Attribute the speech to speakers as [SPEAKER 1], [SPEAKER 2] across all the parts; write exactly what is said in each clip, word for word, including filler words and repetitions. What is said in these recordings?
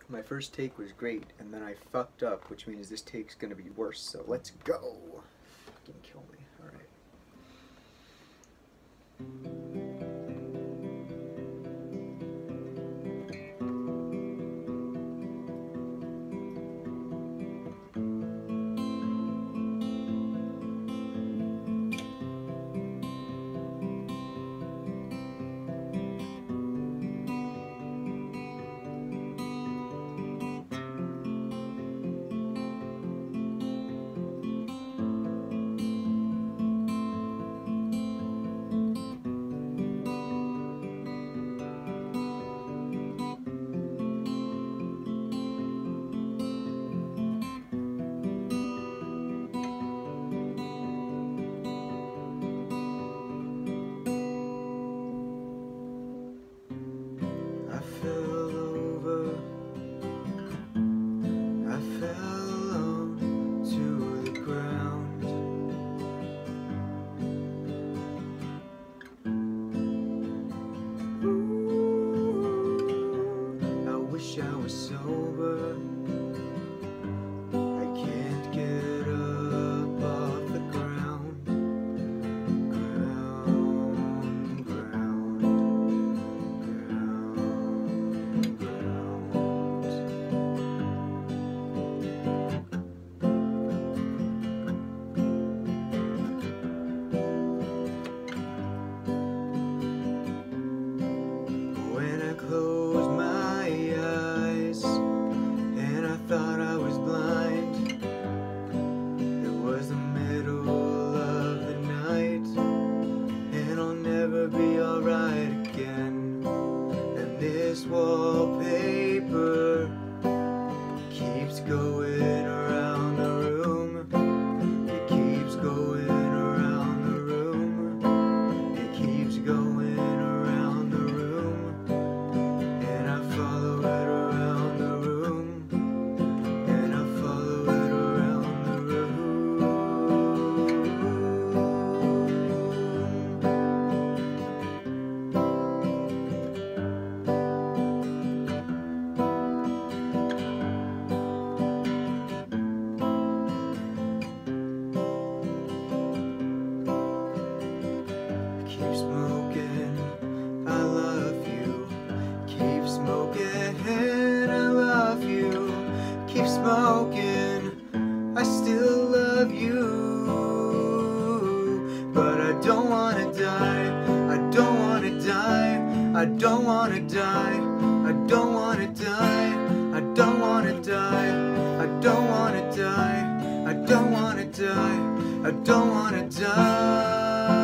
[SPEAKER 1] My first take was great, and then I fucked up, which means this take's gonna be worse, so let's go! Fucking kill me. Alright. I was sober. I can't get up off the ground. Ground, ground, ground, ground. When I close my thought I was blind. It was the middle of the night, and I'll never be alright again. And this wallpaper keeps going around the room. It keeps going around the room. It keeps going around the room, and I follow it around the room. Keep smoking, I love you. Keep smoking, I love you. Keep smoking, I still love you. But I don't wanna die, I don't wanna die, I don't wanna die, I don't wanna die, I don't wanna die, I don't wanna die, I don't wanna die, I don't wanna die.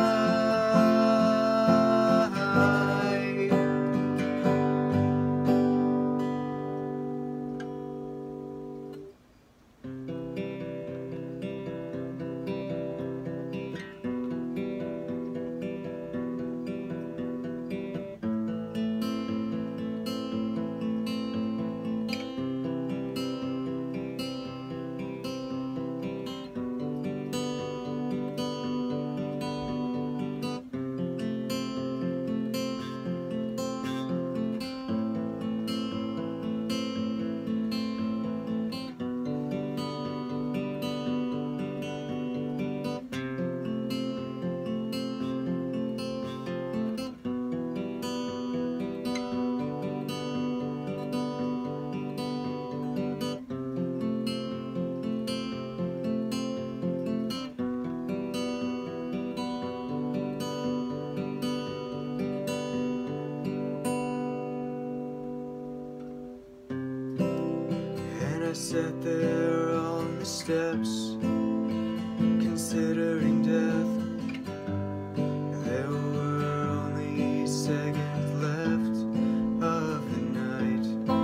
[SPEAKER 1] I sat there on the steps, considering death. There were only seconds left of the night,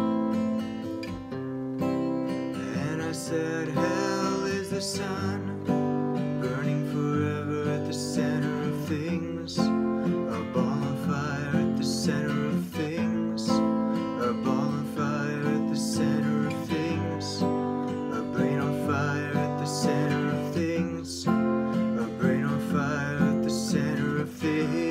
[SPEAKER 1] and I said, hell is the sun, burning forever at the center of things. A ball of fire at the center of things. A ball of fire at the center of things. A brain on fire at the center of things. A brain on fire at the center of things.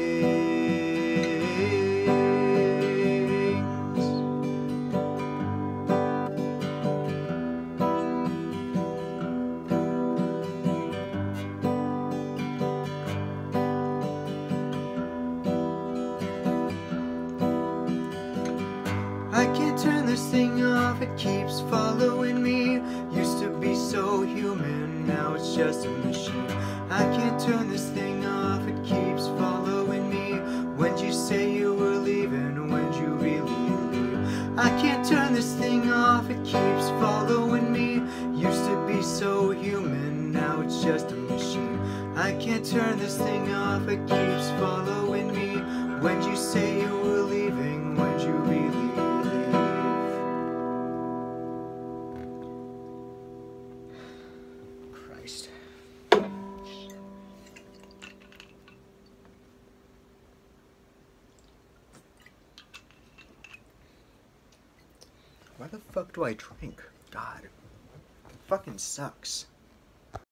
[SPEAKER 1] I can't turn this thing off, it keeps following me. Used to be so human, now it's just a machine. I can't turn this thing off, it keeps following me. When'd you say you were leaving, when'd you really leave? I can't turn this thing off, it keeps following me. Used to be so human, now it's just a machine. I can't turn this thing off, it keeps following me. When'd you say you were leaving, when'd you really leave? Christ. Why the fuck do I drink? God. It fucking sucks.